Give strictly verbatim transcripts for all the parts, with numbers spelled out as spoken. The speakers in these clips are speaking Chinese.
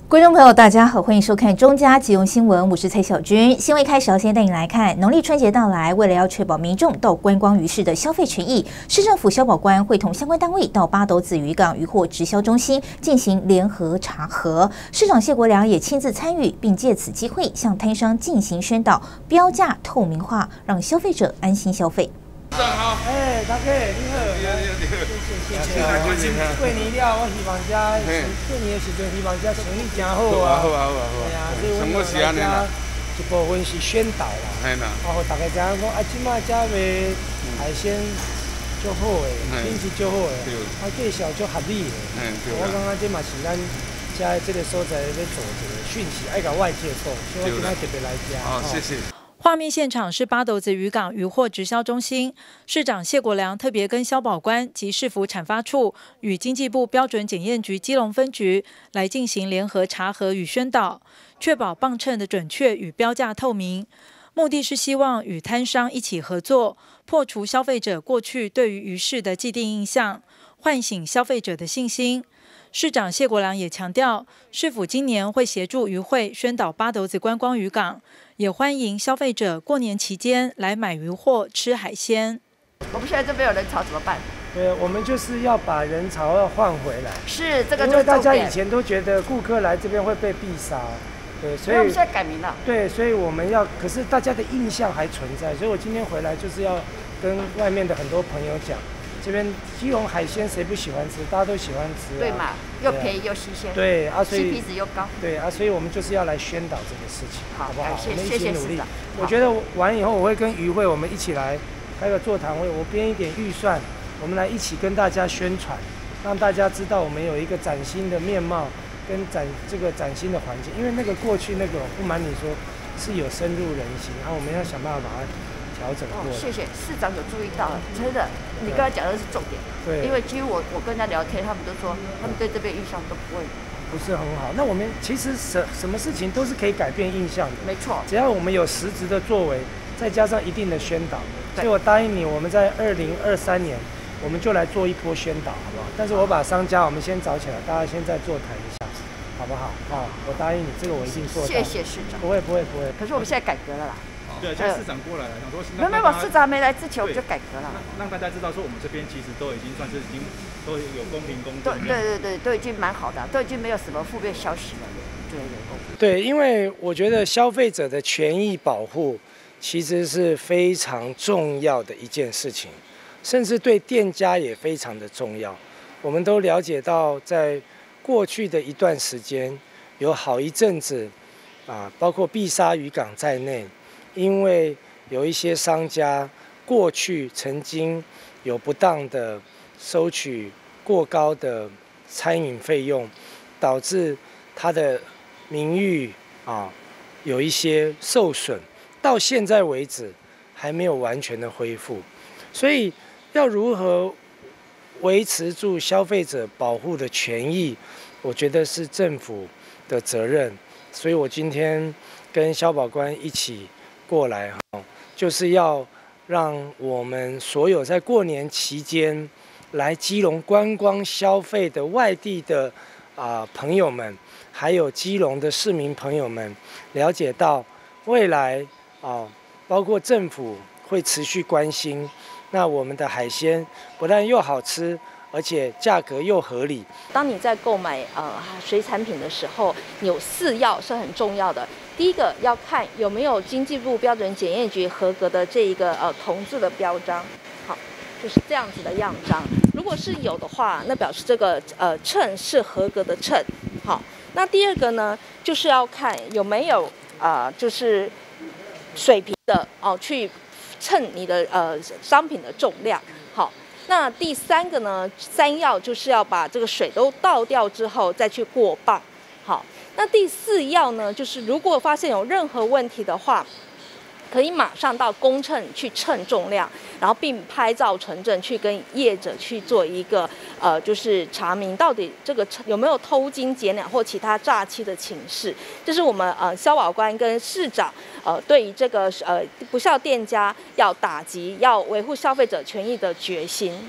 观众朋友，大家好，欢迎收看中嘉即用新闻，我是蔡小军。新闻开始，要先带你来看，农历春节到来，为了要确保民众到观光渔市的消费权益，市政府消保官会同相关单位到八斗子渔港渔货直销中心进行联合查核。市长谢国良也亲自参与，并借此机会向摊商进行宣导，标价透明化，让消费者安心消费。 市长好，哎，大哥你好，你好你好你好，谢谢谢谢。过年了，我希望遮过年的时阵，希望遮生意真好啊。好啊好啊好啊。对啊，所以我们来遮一部分是宣导啦，啊，互大家知影讲啊，即摆遮卖海鲜足好诶，品质足好诶，啊介绍足合理诶。我感觉这嘛是咱遮这个所在要做一个讯息，爱甲外界做，所以我今仔特别来遮。好，谢谢。 画面现场是八斗子渔港渔货直销中心，市长谢国良特别跟消保官及市府产发处与经济部标准检验局基隆分局来进行联合查核与宣导，确保磅秤的准确与标价透明。目的是希望与摊商一起合作，破除消费者过去对于鱼市的既定印象，唤醒消费者的信心。 市长谢国良也强调，市府今年会协助渔会宣导八斗子观光渔港，也欢迎消费者过年期间来买渔货、吃海鲜。 我们现在这边有人潮怎么办？ 对，我们就是要把人潮要换回来。 是这个， 因为大家以前都觉得顾客来这边会被必杀，对，所以我们现在改名了。对， 所以我们要，可是大家的印象还存在，所以我今天回来就是要跟外面的很多朋友讲。 这边基隆海鲜谁不喜欢吃？大家都喜欢吃、啊， 对嘛？又便宜又新鲜， 对啊，所以 C P 值又高， 对啊，所以我们就是要来宣导这个事情，好不好？我们一起努力。我觉得完以后我会跟渔会我们一起来开个座谈会，我编一点预算，我们来一起跟大家宣传，让大家知道我们有一个崭新的面貌跟崭这个崭新的环境。因为那个过去那个不瞒你说是有深入人心，然后我们要想办法把它 调整过、哦， 谢谢市长有注意到，真的，你刚才讲的是重点。对，因为几乎我我跟人家聊天，他们都说他们对这边印象都不会不是很好。那我们其实什什么事情都是可以改变印象的， 没错。只要我们有实质的作为，再加上一定的宣导。所以我答应你，我们在二零二三年我们就来做一波宣导，好不好？但是我把商家我们先找起来，大家先在座谈一下，好不好？好，我答应你，这个我一定做到。 谢谢市长。 不会不会不会。可是我们现在改革了啦。 对，现在市长过来了，想说没有没有，市长没来之前我们就改革了， 让大家知道说我们这边其实都已经算是已经都有公平公正， 对对对，都已经蛮好的，都已经没有什么负面消息了，对对。 对，因为我觉得消费者的权益保护其实是非常重要的一件事情，甚至对店家也非常的重要。我们都了解到，在过去的一段时间，有好一阵子啊，包括碧沙渔港在内。 因为有一些商家过去曾经有不当的收取过高的餐饮费用，导致他的名誉啊有一些受损，到现在为止还没有完全的恢复。所以要如何维持住消费者保护的权益，我觉得是政府的责任。所以我今天跟消保官一起 过来哈，就是要让我们所有在过年期间来基隆观光消费的外地的啊、呃、朋友们，还有基隆的市民朋友们，了解到未来啊、呃，包括政府会持续关心，那我们的海鲜不但又好吃， 而且价格又合理。 当你在购买呃水产品的时候，有四要是很重要的。第一个要看有没有经济部标准检验局合格的这一个呃铜制的标章，好，就是这样子的样章。如果是有的话，那表示这个呃秤是合格的秤。好，那第二个呢，就是要看有没有呃就是水平的哦去称你的呃商品的重量。好。 那第三个呢，三要就是要把这个水都倒掉之后再去过磅。好，那第四要呢，就是如果发现有任何问题的话，可以马上到公秤去称重量，然后并拍照存证，去跟业者去做一个呃，就是查明到底这个有没有偷斤减两或其他诈欺的情事。这是我们呃消保官跟市长呃对于这个呃不肖店家要打击、要维护消费者权益的决心。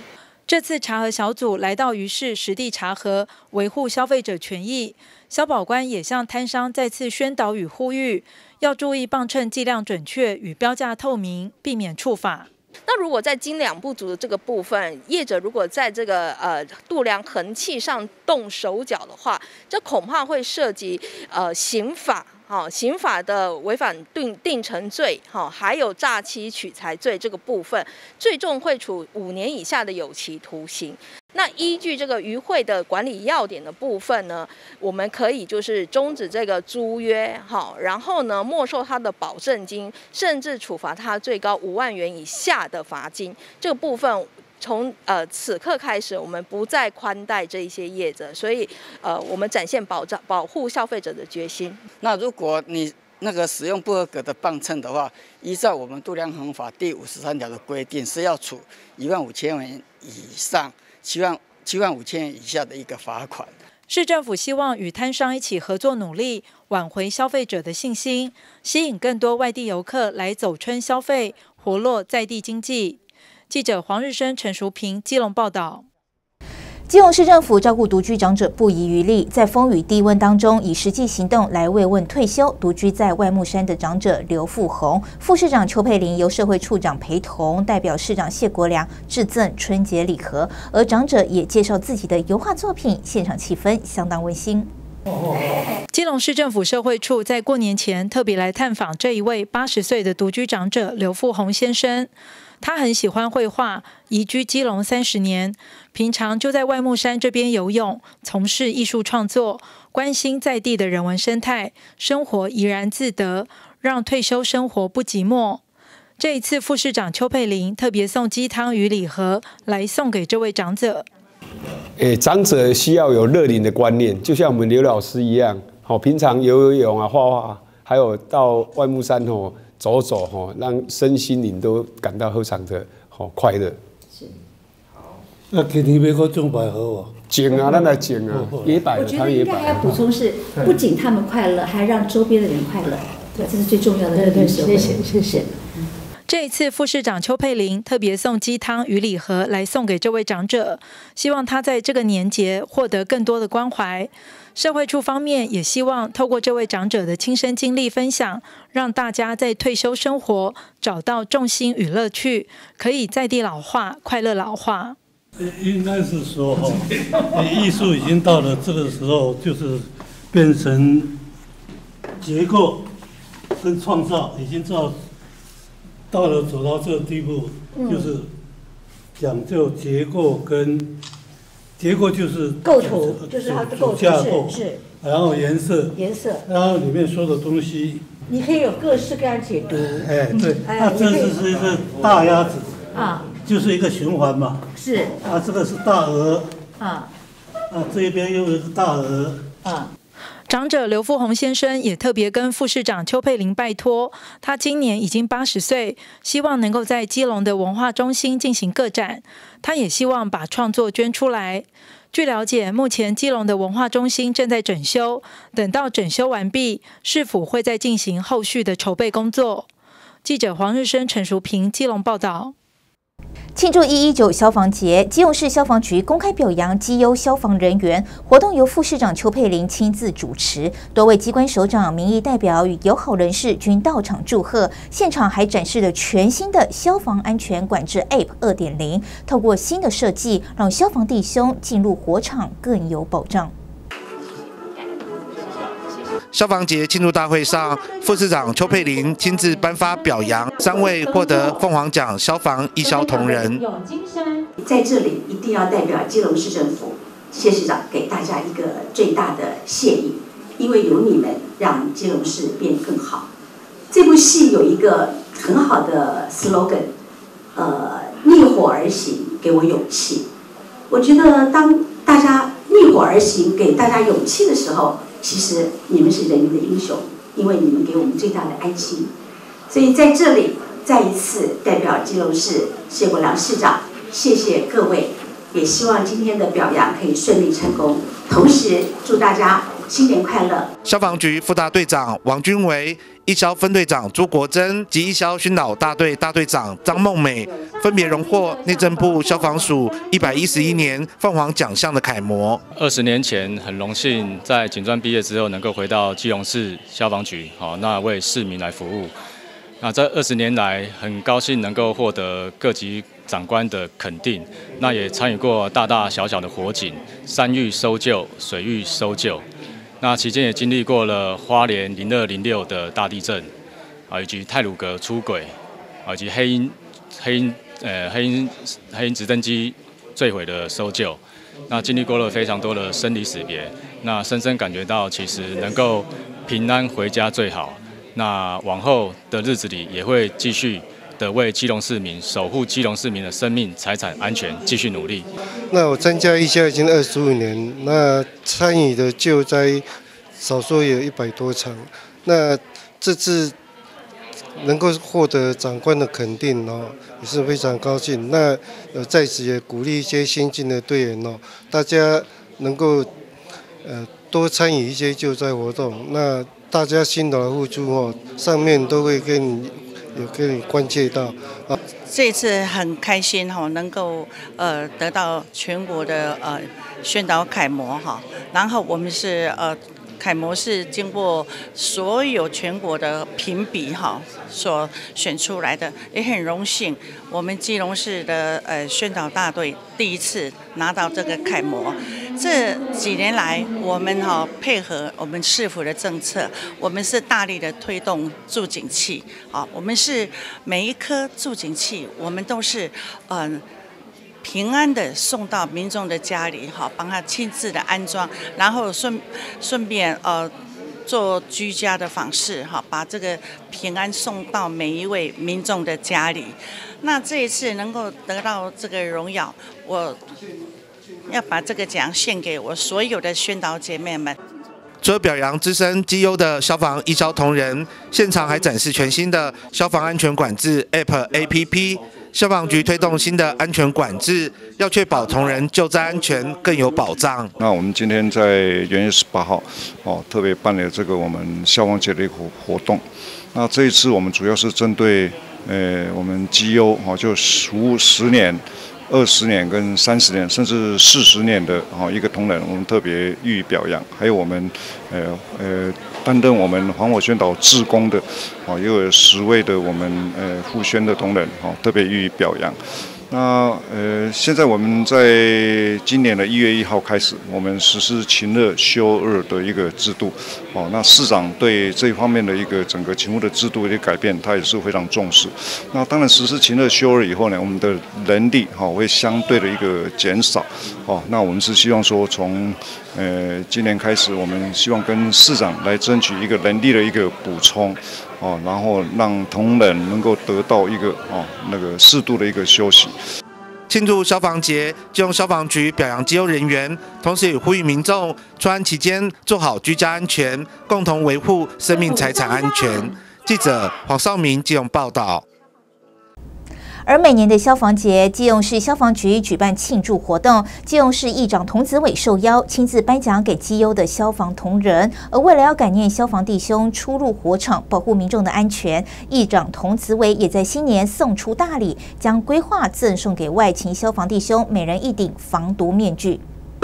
这次查核小组来到鱼市实地查核，维护消费者权益。消保官也向摊商再次宣导与呼吁，要注意磅秤计量准确与标价透明，避免触法。 那如果在斤两不足的这个部分，业者如果在这个呃度量衡器上动手脚的话，这恐怕会涉及呃刑法。好、哦，刑法的违反定定程罪，好、哦，还有诈欺取财罪这个部分，最重会处五年以下的有期徒刑。那依据这个渔会的管理要点的部分呢，我们可以就是终止这个租约，好，然后呢没收他的保证金，甚至处罚他最高五万元以下的罚金。这个部分。从呃此刻开始，我们不再宽待这一些业者，所以呃我们展现保障保护消费者的决心。 那如果你那个使用不合格的磅秤的话，依照我们度量衡法第五十三条的规定，是要处一万五千元以上七万七万五千元以下的一个罚款。 市政府希望与摊商一起合作努力，挽回消费者的信心，吸引更多外地游客来走春消费，活络在地经济。记者黄日升、陈淑平基隆报道。 基隆市政府照顾独居长者不遗余力，在风雨低温当中，以实际行动来慰问退休独居在外木山的长者刘富宏。副市长邱佩玲由社会处长陪同，代表市长谢国良致赠春节礼盒，而长者也介绍自己的油画作品，现场气氛相当温馨。 基隆市政府社会处在过年前特别来探访这一位八十岁的独居长者刘富宏先生。他很喜欢绘画，移居基隆三十年，平常就在外木山这边游泳，从事艺术创作，关心在地的人文生态，生活怡然自得，让退休生活不寂寞。这一次，副市长邱佩玲特别送鸡汤与礼盒来送给这位长者。 诶，长者需要有乐龄的观念，就像我们刘老师一样，好，平常游游泳啊、画画，还有到外木山哦。走走哈，让身心灵都感到非常的好快乐。是， 好。那今年要搁种百合哦。 种啊，咱来种啊，野百合， 我觉得应该还要补充是，不仅他们快乐，还让周边的人快乐，对，这是最重要的。对对，谢谢谢谢。 这一次，副市长邱佩玲特别送鸡汤与礼盒来送给这位长者，希望他在这个年节获得更多的关怀。社会处方面也希望透过这位长者的亲身经历分享，让大家在退休生活找到重心与乐趣，可以在地老化，快乐老化。 应该是说哈，艺术已经到了这个时候，就是变成结构跟创造，已经到到了走到这个地步，嗯、就是讲究结构跟。结构就是构图，就是它的构图是是， 然后颜色， 颜色， 然后里面说的东西， 你可以有各式各样解读。 哎，对，那这只是一个大鸭子啊，就是一个循环嘛。 是。 啊，这个是大鹅啊， 啊，这一边又有一个大鹅啊。 长者刘富宏先生也特别跟副市长邱佩玲拜托，他今年已经八十岁，希望能够在基隆的文化中心进行个展。他也希望把创作捐出来。据了解，目前基隆的文化中心正在整修，等到整修完毕，市府会再进行后续的筹备工作。记者黄日升、陈淑平基隆报道。 庆祝一一九消防节，基隆市消防局公开表扬绩优消防人员，活动由副市长邱佩玲亲自主持，多位机关首长、民意代表与友好人士均到场祝贺。现场还展示了全新的消防安全管制 App 二点零，透过新的设计，让消防弟兄进入火场更有保障。 消防节庆祝大会上，副市长邱佩玲亲自颁发表扬三位获得凤凰奖消防义消同仁。 在这里一定要代表基隆市政府谢市长给大家一个最大的谢意，因为有你们，让基隆市变更好。这部戏有一个很好的 slogan， 呃，逆火而行，给我勇气。我觉得当大家逆火而行，给大家勇气的时候，其实你们是人民的英雄，因为你们给我们最大的安心。所以在这里再一次代表基隆市谢国良市长，谢谢各位，也希望今天的表扬可以顺利成功，同时祝大家新年快乐。 消防局副大队长王君维一消分队长朱国珍及一消熏导大队大队长张梦美，分别荣获内政部消防署一百一十一年凤凰奖项的楷模。 二十年前，很荣幸在警专毕业之后，能够回到基隆市消防局，好，那为市民来服务。那这二十年来，很高兴能够获得各级长官的肯定，那也参与过大大小小的火警、山域搜救、水域搜救。那期间也经历过了花莲零二零六的大地震，啊，以及太鲁阁出轨，啊，以及黑鹰黑鹰呃黑鹰黑鹰直升机坠毁的搜救。那经历过了非常多的生离死别，那深深感觉到其实能够平安回家最好。那往后的日子里也会继续的为基隆市民守护基隆市民的生命财产安全继续努力。 那我参加一消已经二十五年，那参与的救灾少说也有一百多场。那这次能够获得长官的肯定哦，也是非常高兴。那呃在此也鼓励一些新进的队员哦，大家能够呃多参与一些救灾活动。那大家辛劳的付出哦，上面都会跟你有跟你关切到啊。 这次很开心哈，能够呃得到全国的呃宣导楷模哈，然后我们是呃。楷模是经过所有全国的评比哈所选出来的，也很荣幸，我们基隆市的呃宣导大队第一次拿到这个楷模。这几年来，我们哈配合我们市府的政策，我们是大力的推动助警器，啊，我们是每一颗助警器，我们都是嗯。呃平安的送到民众的家里，好，帮他亲自的安装，然后顺顺便呃做居家的访视，好，把这个平安送到每一位民众的家里。那这一次能够得到这个荣耀，我要把这个奖献给我所有的宣导姐妹们。 除了表扬资深绩优的消防一消同仁，现场还展示全新的消防安全管制 App A P P。消防局推动新的安全管制，要确保同仁救灾安全更有保障。 那我们今天在元月十八号，哦，特别办了这个我们消防节的一个活动。那这一次我们主要是针对，呃，我们绩优，哦，就服务十年、二十年跟三十年，甚至四十年的哦一个同仁，我们特别予以表扬。还有我们，呃呃。担任我们防火宣导志工的，哦，又有十位的我们呃护宣的同仁，哦，特别予以表扬。那呃，现在我们在今年的一月一号开始，我们实施勤乐休二的一个制度，哦，那市长对这一方面的一个整个勤务的制度的一个改变，他也是非常重视。那当然实施勤乐休二以后呢，我们的人力哈、哦、会相对的一个减少，哦，那我们是希望说从呃今年开始，我们希望跟市长来争取一个人力的一个补充。哦，然后让同仁能够得到一个哦那个适度的一个休息。 庆祝消防节，基隆消防局表扬绩优人员，同时也呼吁民众出安期间做好居家安全，共同维护生命财产安全。记者黄少明基隆报道。 而每年的消防节，基隆市消防局举办庆祝活动，基隆市议长童子伟受邀亲自颁奖给绩优的消防同仁。而为了要感念消防弟兄出入火场，保护民众的安全，议长童子伟也在新年送出大礼，将规划赠送给外勤消防弟兄每人一顶防毒面具。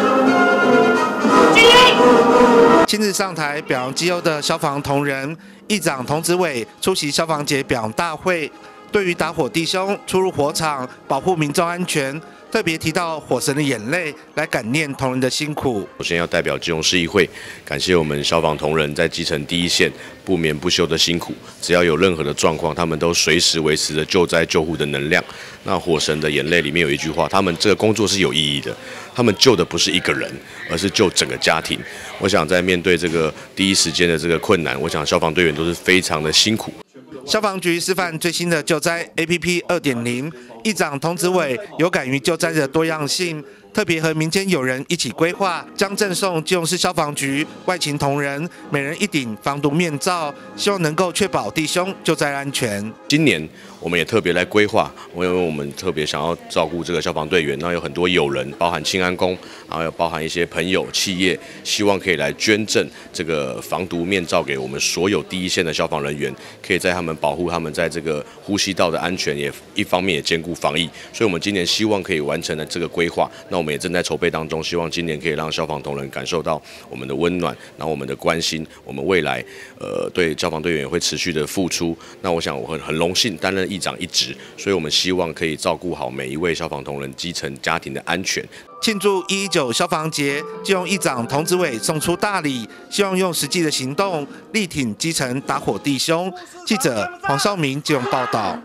亲自上台表扬绩优的消防同仁，议长童子伟出席消防节表扬大会。对于打火弟兄出入火场，保护民众安全，特别提到火神的眼泪，来感念同仁的辛苦。 首先要代表基隆市议会，感谢我们消防同仁在基层第一线不眠不休的辛苦。只要有任何的状况，他们都随时维持着救灾救护的能量。那火神的眼泪里面有一句话，他们这个工作是有意义的，他们救的不是一个人，而是救整个家庭。我想在面对这个第一时间的这个困难，我想消防队员都是非常的辛苦。 消防局示范最新的救灾 A P P 二点零， 议长童子伟有感于救灾的多样性， 特别和民间友人一起规划，将赠送基隆市消防局外勤同仁每人一顶防毒面罩，希望能够确保弟兄救灾安全。 今年我们也特别来规划，因为我们特别想要照顾这个消防队员，那有很多友人，包含庆安宫，然后有包含一些朋友、企业，希望可以来捐赠这个防毒面罩给我们所有第一线的消防人员，可以在他们保护他们在这个呼吸道的安全，也一方面也兼顾防疫。所以，我们今年希望可以完成了这个规划。那我们也正在筹备当中，希望今年可以让消防同仁感受到我们的温暖，然后我们的关心，我们未来呃对消防队员也会持续的付出。那我想我很很荣幸担任议长一职，所以我们希望可以照顾好每一位消防同仁基层家庭的安全。 庆祝一一九消防节，基隆议长童子伟送出大礼，希望用实际的行动力挺基层打火弟兄。记者黄少明基隆报道。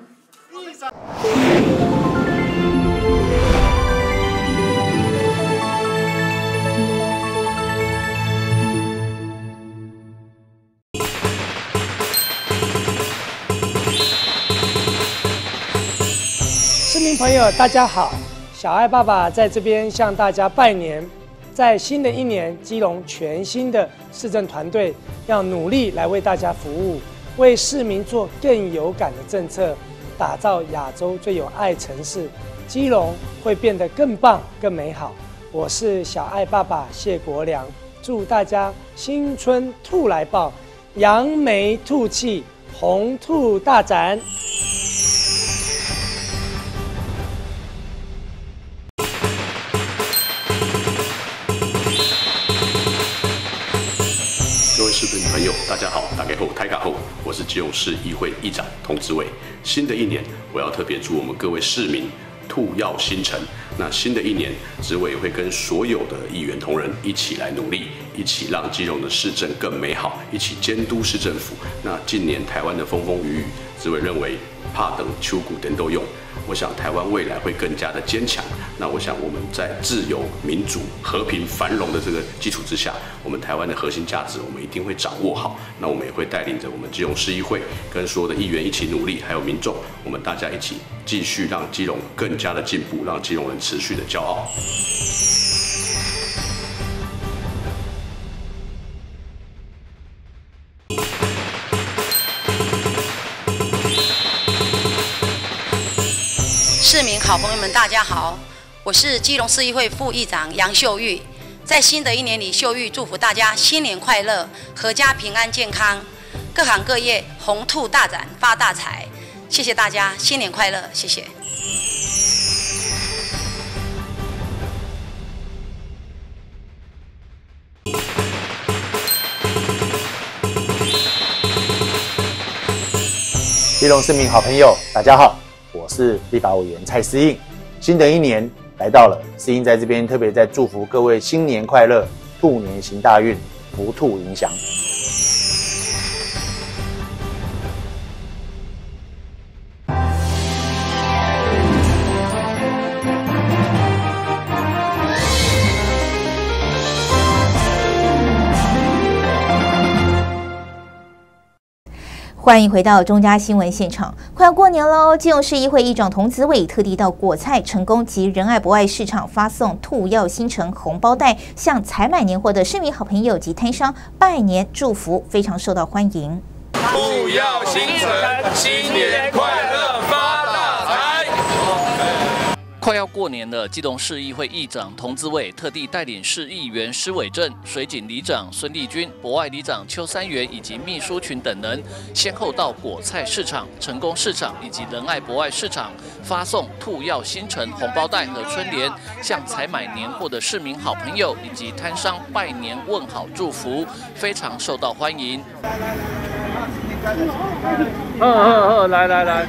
市民朋友，大家好，小爱爸爸在这边向大家拜年。在新的一年，基隆全新的市政团队要努力来为大家服务，为市民做更有感的政策，打造亚洲最有爱城市。基隆会变得更棒、更美好。我是小爱爸爸谢国良，祝大家新春兔来报，扬眉吐气，红兔大展。 各位市民朋友，大家好，大家好，台卡后，我是基隆市议会议长童子伟。新的一年，我要特别祝我们各位市民兔耀星辰。那新的一年，子伟会跟所有的议员同仁一起来努力，一起让基隆的市政更美好，一起监督市政府。那近年台湾的风风雨雨，子伟认为怕等秋谷等都用。我想台湾未来会更加的坚强。那我想我们在自由、民主、和平、繁荣的这个基础之下，我们台湾的核心价值我们一定会掌握好。那我们也会带领着我们基隆市议会跟所有的议员一起努力，还有民众，我们大家一起继续让基隆更加的进步，让基隆人持续的骄傲。 市民好朋友们，大家好，我是基隆市议会副议长杨秀玉。在新的一年里，秀玉祝福大家新年快乐，阖家平安健康，各行各业红兔大展，发大财。谢谢大家，新年快乐，谢谢。 基隆市民好朋友，大家好。我是立法委员蔡思应，新的一年来到了，思应在这边特别在祝福各位新年快乐，兔年行大运，福兔迎祥。 欢迎回到中嘉新闻现场，快要过年喽！基隆市议会议长童子伟特地到果菜、成功及仁爱博爱市场发送兔耀星辰红包袋，向采买年货的市民好朋友及摊商拜年祝福，非常受到欢迎。 兔耀星辰，新年快乐，发大财！ 快要过年了，基隆市议会议长童子伟特地带领市议员施伟正、水警里长孙立军、博爱里长邱三元以及秘书群等人，先后到果菜市场、成功市场以及仁爱博爱市场发送兔耀星辰红包袋和春联，向采买年货的市民好朋友以及摊商拜年问好祝福，非常受到欢迎。 好好好，来来来，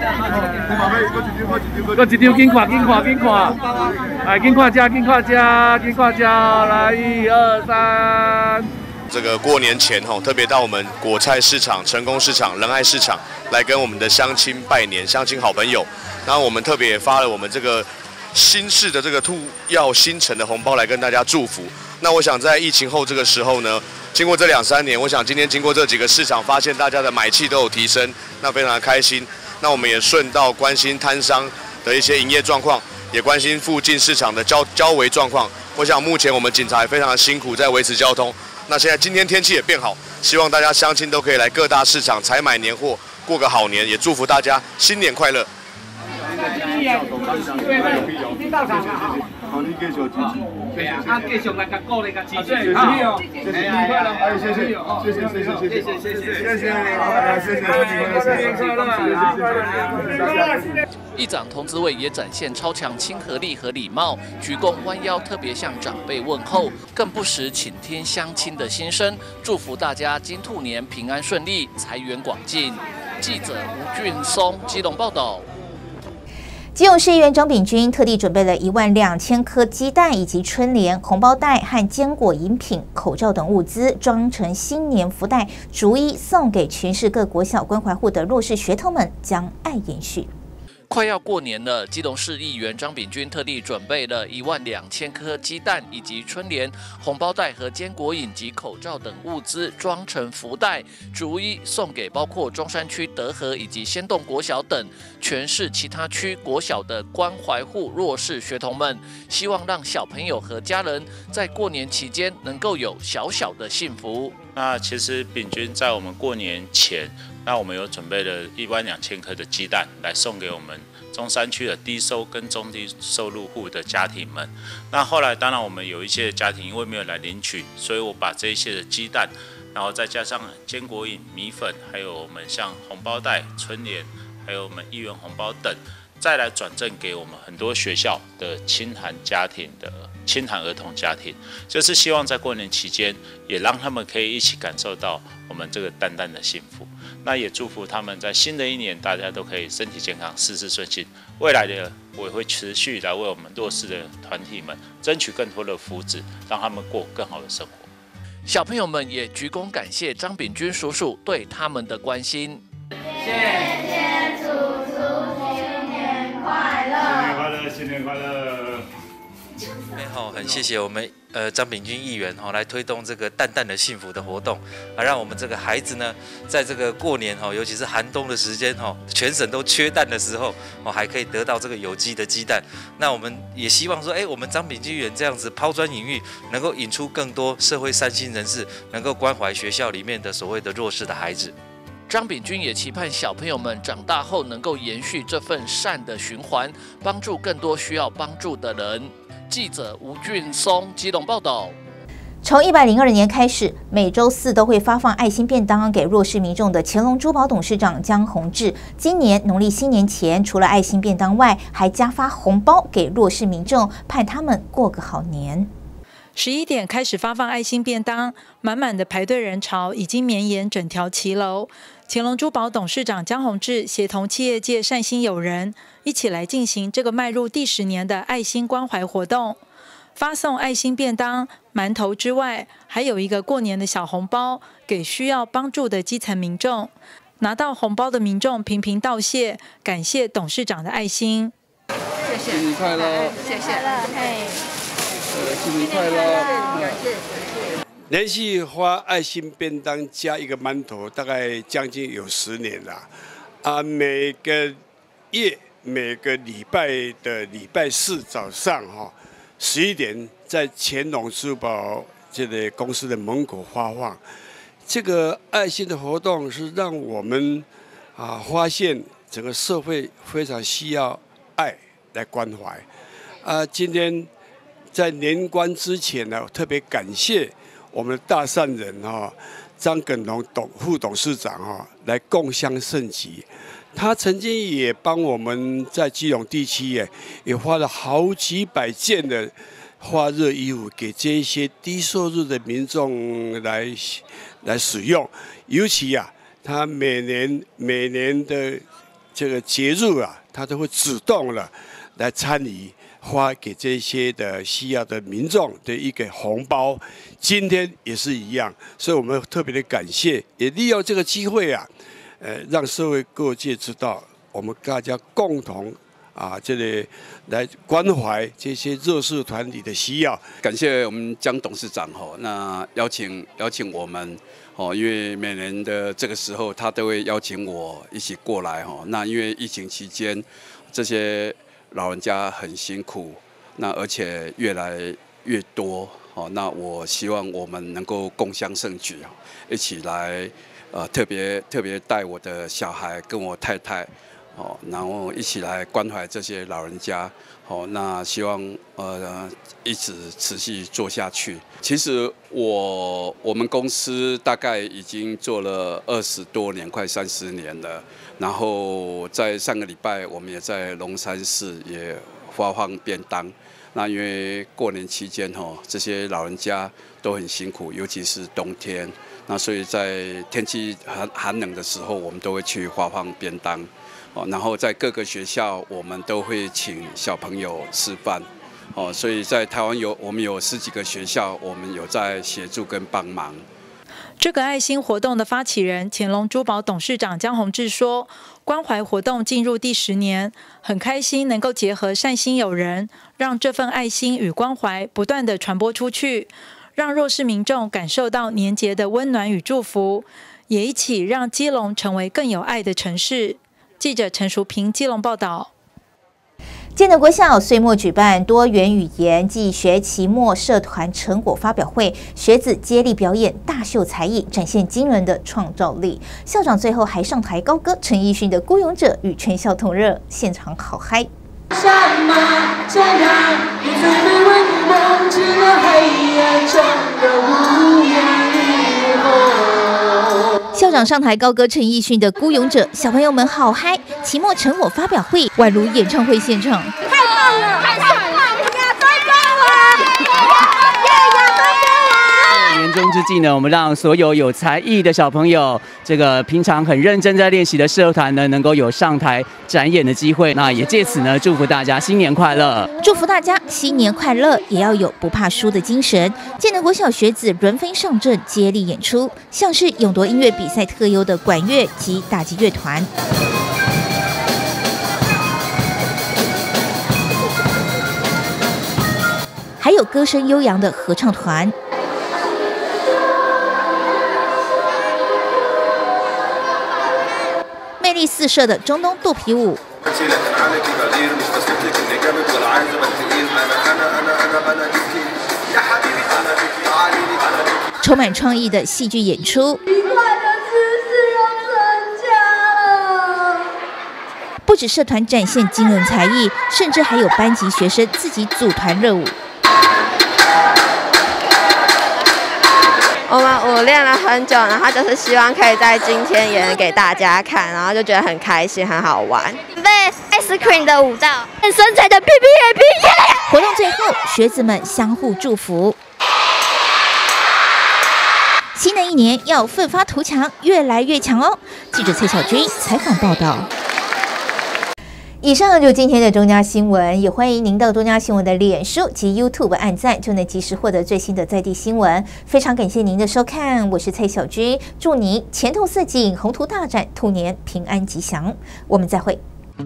搁一张，紧看紧看紧看，来紧看加紧看加紧看加，来一二三。 这个过年前吼，特别到我们果菜市场、成功市场、仁爱市场来跟我们的乡亲拜年，乡亲好朋友。然后我们特别也发了我们这个新式的这个兔耀星辰的红包来跟大家祝福。那我想在疫情后这个时候呢，经过这两三年，我想今天经过这几个市场，发现大家的买气都有提升，那非常的开心。那我们也顺道关心摊商的一些营业状况， 也关心附近市场的交交维状况。我想目前我们警察也非常的辛苦在维持交通。那现在今天天气也变好，希望大家乡亲都可以来各大市场采买年货，过个好年，也祝福大家新年快乐。 好，你继续支持。对啊，啊，继续来甲鼓励、甲支持。谢谢，谢谢，新年快乐！哎，谢谢，谢谢，谢谢，谢谢，谢谢，谢谢，谢谢，谢谢，谢谢。 议长童子伟也展现超强亲和力和礼貌，鞠躬弯腰，特别向长辈问候，更不时倾听乡亲的心声，祝福大家金兔年平安顺利，财源广进。记者吴俊松基隆报道。 基隆市议员张炳君特地准备了一万两千颗鸡蛋，以及春联、红包袋和坚果饮品、口罩等物资，装成新年福袋，逐一送给全市各国小关怀户的弱势学童们，将爱延续。 快要过年了，基隆市议员张炳君特地准备了一万两千颗鸡蛋，以及春联、红包袋和坚果饮及口罩等物资，装成福袋，逐一送给包括中山区德和以及仙洞国小等全市其他区国小的关怀户弱势学童们，希望让小朋友和家人在过年期间能够有小小的幸福。 那其实炳君在我们过年前，那我们有准备了一万两千颗的鸡蛋来送给我们中山区的低收跟中低收入户的家庭们。那后来当然我们有一些家庭因为没有来领取，所以我把这一些的鸡蛋，然后再加上坚果饮、米粉，还有我们像红包袋、春联，还有我们一元红包等，再来转赠给我们很多学校的亲寒家庭的亲寒儿童家庭，就是希望在过年期间也让他们可以一起感受到我们这个淡淡的幸福。那也祝福他们在新的一年大家都可以身体健康，事事顺心。未来的我也会持续来为我们弱势的团体们争取更多的福祉，让他们过更好的生活。 小朋友们也鞠躬感谢张炳君叔叔对他们的关心。 谢谢叔叔，新年快乐！新年快乐！新年快乐！ 哎好，很谢谢我们呃张炳君议员哈、哦、来推动这个淡淡的幸福的活动，啊让我们这个孩子呢，在这个过年哈、哦，尤其是寒冬的时间哈、哦，全省都缺蛋的时候哦，还可以得到这个有机的鸡蛋。那我们也希望说，哎，我们张炳君议员这样子抛砖引玉，能够引出更多社会善心人士，能够关怀学校里面的所谓的弱势的孩子。 张炳君也期盼小朋友们长大后能够延续这份善的循环，帮助更多需要帮助的人。记者吴俊松基隆报道。 从一百零二年开始，每周四都会发放爱心便当给弱势民众的乾隆珠宝董事长江宏志，今年农历新年前，除了爱心便当外，还加发红包给弱势民众，盼他们过个好年。 十一点开始发放爱心便当，满满的排队人潮已经绵延整条骑楼。乾隆珠宝董事长江宏志协同企业界善心友人，一起来进行这个迈入第十年的爱心关怀活动。发送爱心便当、馒头之外，还有一个过年的小红包，给需要帮助的基层民众。拿到红包的民众频频道谢，感谢董事长的爱心。 谢谢， 新年快乐！ 谢谢，嘿， 新年快乐！ 连续发爱心便当加一个馒头，大概将近有十年了。啊，每个月每个礼拜的礼拜四早上哈，十一点在乾隆珠宝这个公司的门口发放。这个爱心的活动是让我们啊发现整个社会非常需要爱来关怀。啊，今天在年关之前呢，特别感谢我们的大善人哈张耿龙董副董事长哈来共襄盛举。他曾经也帮我们在基隆地区也也发了好几百件的发热衣服给这一些低收入的民众来来使用。尤其啊，他每年每年的这个节日啊，他都会主动了来参与发给这些的需要的民众的一个红包。今天也是一样，所以我们特别的感谢，也利用这个机会啊。呃，让社会各界知道，我们大家共同啊，这里来关怀这些弱势团体的需要。 感谢我们江董事长哈，那邀请邀请我们哦，因为每年的这个时候，他都会邀请我一起过来哈。那因为疫情期间，这些老人家很辛苦，那而且越来越多。哦，那我希望我们能够共襄盛举，一起来，呃，特别特别带我的小孩跟我太太，哦，然后一起来关怀这些老人家。哦，那希望呃一直持续做下去。其实我我们公司大概已经做了二十多年，快三十年了。然后在上个礼拜，我们也在龙山寺也发放便当。那因为过年期间哈，这些老人家都很辛苦，尤其是冬天。那所以在天气寒寒冷的时候，我们都会去发放便当。哦，然后在各个学校，我们都会请小朋友吃饭。哦，所以在台湾有我们有十几个学校，我们有在协助跟帮忙。 这个爱心活动的发起人乾隆珠宝董事长江宏志说，关怀活动进入第十年，很开心能够结合善心友人，让这份爱心与关怀不断地传播出去，让弱势民众感受到年节的温暖与祝福，也一起让基隆成为更有爱的城市。记者陈淑平基隆报道。 建德国小岁末举办多元语言暨学期末社团成果发表会，学子接力表演，大秀才艺，展现惊人的创造力。校长最后还上台高歌陈奕迅的《孤勇者》，与全校同热，现场好嗨。什么这样？你最美为你梦至了黑暗中的无言以后。校长上台高歌陈奕迅的《孤勇者》，小朋友们好嗨！期末成果发表会宛如演唱会现场，太棒了，太帅了！亚洲歌王，耶，亚洲歌王！ 年终之际呢，我们让所有有才艺的小朋友，这个平常很认真在练习的社团呢，能够有上台展演的机会。那也借此呢，祝福大家新年快乐！ 祝福大家新年快乐，也要有不怕输的精神。建德国小学子轮番上阵，接力演出，像是勇夺音乐比赛特优的管乐及打击乐团。还有歌声悠扬的合唱团，魅力四射的中东肚皮舞，充满创意的戏剧演出。不止社团展现惊人才艺，甚至还有班级学生自己组团热舞。 我们舞练了很久，然后就是希望可以在今天演给大家看，然后就觉得很开心，很好玩。 准备 ice cream 的舞蹈，很身材的 P P A P 耶！ 活动最后，学子们相互祝福。新的一年要奋发图强，越来越强哦！记者蔡小军采访报道。以上就是今天的中嘉新闻，也欢迎您到中嘉新闻的脸书及 YouTube 按赞，就能及时获得最新的在地新闻。非常感谢您的收看，我是蔡小军，祝您前途似锦，宏图大展，兔年平安吉祥。我们再会。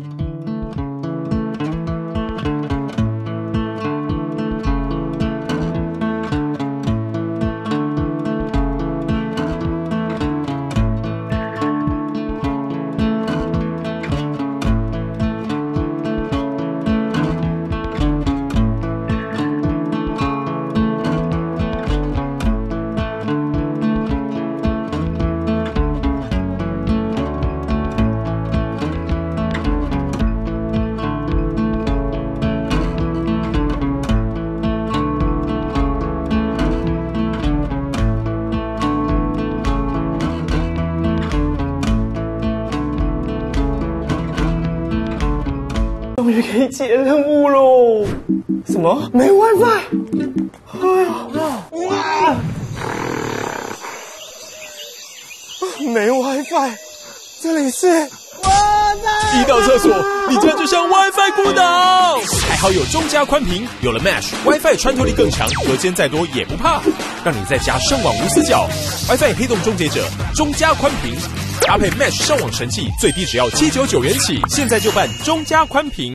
终于可以解任务喽！什么？没 WiFi？ 哎呀，哇！没 WiFi， 这里是一到厕所，你家就像 WiFi 孤岛。还好有中嘉宽频，有了 Mesh，WiFi 穿透力更强，隔间再多也不怕，让你在家上网无死角。WiFi 黑洞终结者，中嘉宽频。搭配 Mesh 上网神器，最低只要七百九十九元起，现在就办中嘉宽频。